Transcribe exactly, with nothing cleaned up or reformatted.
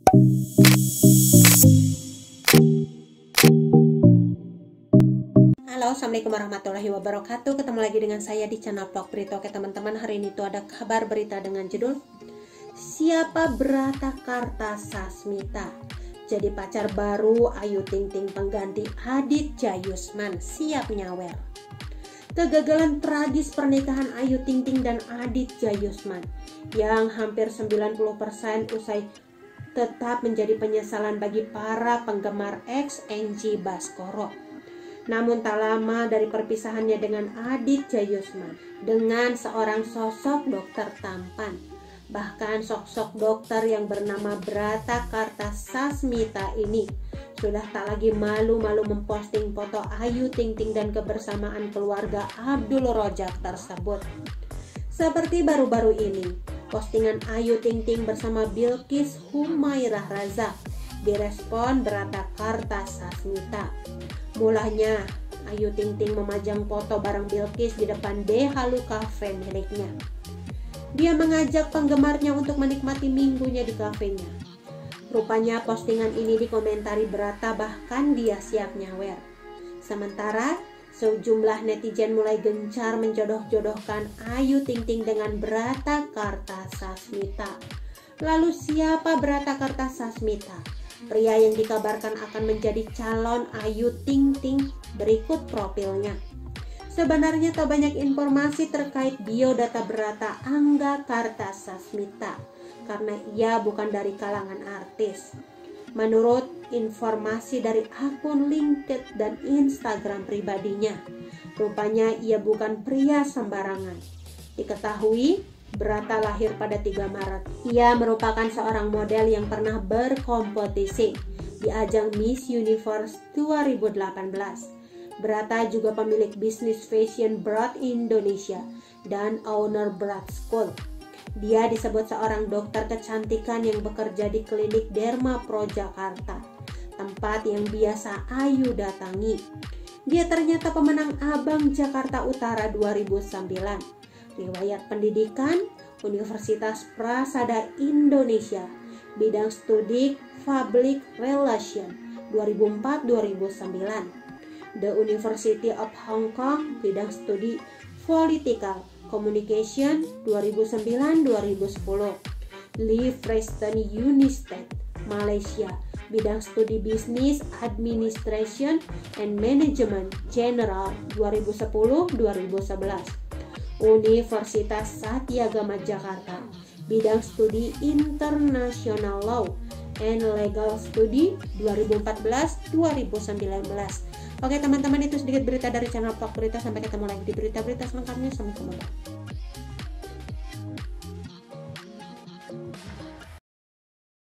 Halo, assalamualaikum warahmatullahi wabarakatuh. Ketemu lagi dengan saya di channel vlog berita. Oke teman-teman, hari ini tuh ada kabar berita dengan judul Siapa Brata Kartasasmita jadi pacar baru Ayu Ting Ting pengganti Aditya Yusman siap nyawer. Kegagalan tragis pernikahan Ayu Ting Ting dan Aditya Yusman yang hampir sembilan puluh persen usai tetap menjadi penyesalan bagi para penggemar ex Angie Baskoro. Namun tak lama dari perpisahannya dengan Aditya Yusman dengan seorang sosok dokter tampan. Bahkan sosok dokter yang bernama Brata Kartasasmita ini sudah tak lagi malu-malu memposting foto Ayu Ting Ting dan kebersamaan keluarga Abdul Rojak tersebut. Seperti baru-baru ini, postingan Ayu Ting Ting bersama Bilqis Humairah Razak direspon Brata Kartasasmita. Mulanya, Ayu Ting Ting memajang foto bareng Bilqis di depan De Halu Cafe miliknya. Dia mengajak penggemarnya untuk menikmati minggunya di kafenya. Rupanya postingan ini dikomentari Brata, bahkan dia siap nyawer. Sementara, sejumlah netizen mulai gencar menjodoh-jodohkan Ayu Ting Ting dengan Brata Kartasasmita. Lalu siapa Brata Kartasasmita? Pria yang dikabarkan akan menjadi calon Ayu Ting Ting. Berikut profilnya. Sebenarnya tak banyak informasi terkait biodata Brata Angga Kartasasmita karena ia bukan dari kalangan artis. Menurut informasi dari akun LinkedIn dan Instagram pribadinya, rupanya ia bukan pria sembarangan. Diketahui Brata lahir pada tiga Maret. Ia merupakan seorang model yang pernah berkompetisi di ajang Miss Universe dua ribu delapan belas. Brata juga pemilik bisnis fashion Brat Indonesia dan owner Brat School. Dia disebut seorang dokter kecantikan yang bekerja di klinik Derma Pro Jakarta, tempat yang biasa Ayu datangi. Dia ternyata pemenang Abang Jakarta Utara dua ribu sembilan. Riwayat pendidikan Universitas Prasada Indonesia, bidang studi Public Relation dua ribu empat dua ribu sembilan. The University of Hong Kong, bidang studi Political Communication dua ribu sembilan dua ribu sepuluh. Lee Preston University, Malaysia, bidang studi Business Administration and Management General dua ribu sepuluh dua ribu sebelas. Universitas Satyagama Jakarta, bidang studi International Law and Legal Study dua ribu empat belas dua ribu sembilan belas. Oke teman-teman, itu sedikit berita dari channel Vlog Berita. Sampai ketemu lagi di berita-berita selengkapnya. Assalamualaikum warahmatullahi wabarakatuh.